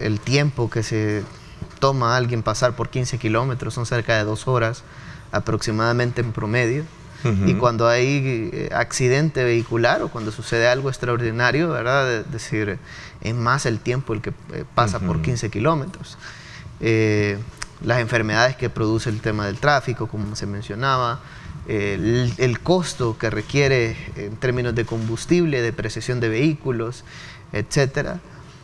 el tiempo que se toma a alguien pasar por 15 kilómetros son cerca de 2 horas aproximadamente en promedio. Y cuando hay accidente vehicular o cuando sucede algo extraordinario, ¿verdad? Es decir, es más el tiempo el que pasa por 15 kilómetros. Las enfermedades que produce el tema del tráfico, como se mencionaba, el costo que requiere en términos de combustible, depreciación de vehículos, etcétera.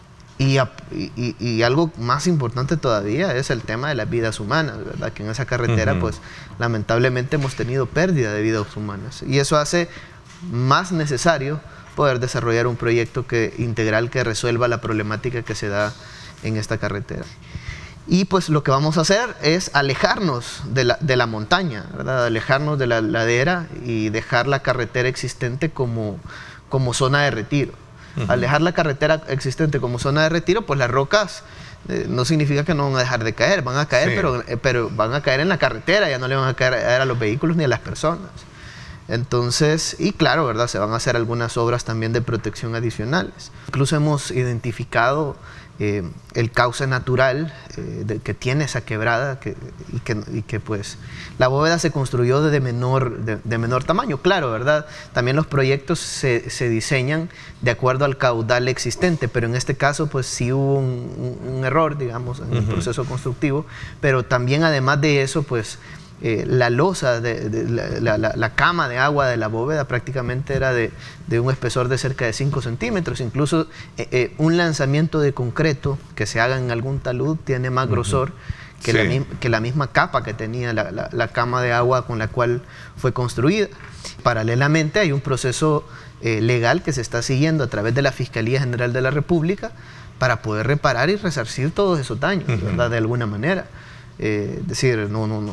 Y algo más importante todavía es el tema de las vidas humanas, ¿verdad? Que en esa carretera, pues, lamentablemente hemos tenido pérdida de vidas humanas. Y eso hace más necesario poder desarrollar un proyecto integral que resuelva la problemática que se da en esta carretera. Y pues lo que vamos a hacer es alejarnos de la montaña, ¿verdad? Alejarnos de la ladera y dejar la carretera existente como zona de retiro. Al dejar la carretera existente como zona de retiro, pues las rocas no significa que no van a dejar de caer, van a caer, sí, pero van a caer en la carretera, ya no le van a caer a los vehículos ni a las personas. Entonces, y claro, ¿verdad? Se van a hacer algunas obras también de protección adicionales. Incluso hemos identificado el cauce natural que tiene esa quebrada y que pues la bóveda se construyó de menor tamaño, claro, ¿verdad? También los proyectos se diseñan de acuerdo al caudal existente, pero en este caso pues sí hubo un error, digamos, en el proceso constructivo, pero también además de eso pues la losa, la cama de agua de la bóveda prácticamente era de un espesor de cerca de 5 centímetros. Incluso un lanzamiento de concreto que se haga en algún talud tiene más grosor que la misma capa que tenía la cama de agua con la cual fue construida. Paralelamente hay un proceso legal que se está siguiendo a través de la Fiscalía General de la República para poder reparar y resarcir todos esos daños, ¿verdad? De alguna manera. Decir,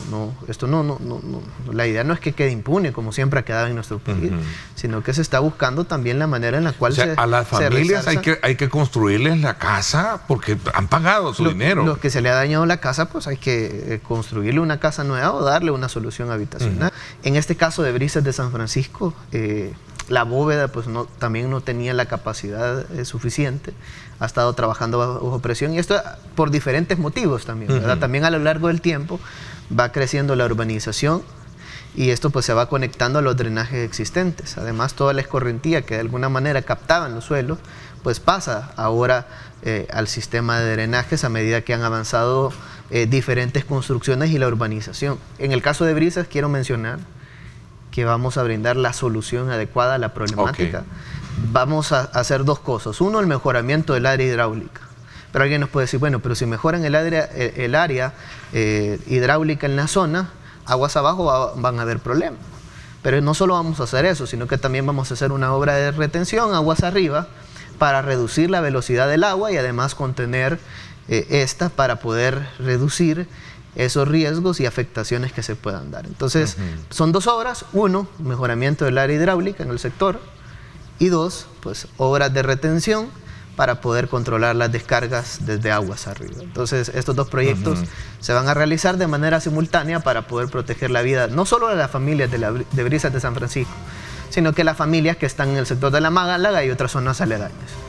la idea no es que quede impune, como siempre ha quedado en nuestro país, sino que se está buscando también la manera en la cual a las familias hay que construirles la casa porque han pagado su dinero. Los que se le ha dañado la casa, pues hay que construirle una casa nueva o darle una solución habitacional. En este caso de Brisas de San Francisco, la bóveda pues también no tenía la capacidad suficiente, ha estado trabajando bajo presión, y esto por diferentes motivos también, ¿verdad? También a lo largo del tiempo va creciendo la urbanización y esto pues se va conectando a los drenajes existentes. Además, toda la escorrentía que de alguna manera captaban los suelos, pues pasa ahora al sistema de drenajes a medida que han avanzado diferentes construcciones y la urbanización. En el caso de Brisas quiero mencionar que vamos a brindar la solución adecuada a la problemática. Vamos a hacer dos cosas. Uno, el mejoramiento del área hidráulica. Pero alguien nos puede decir, bueno, pero si mejoran el área hidráulica en la zona, aguas abajo van a haber problemas. Pero no solo vamos a hacer eso, sino que también vamos a hacer una obra de retención aguas arriba para reducir la velocidad del agua y además contener esta para poder reducir esos riesgos y afectaciones que se puedan dar. Entonces, son dos obras. Uno, mejoramiento del área hidráulica en el sector, y dos, pues obras de retención para poder controlar las descargas desde aguas arriba. Entonces, estos dos proyectos se van a realizar de manera simultánea para poder proteger la vida, no solo de las familias de Brisas de San Francisco, sino que las familias que están en el sector de la Málaga y otras zonas aledañas.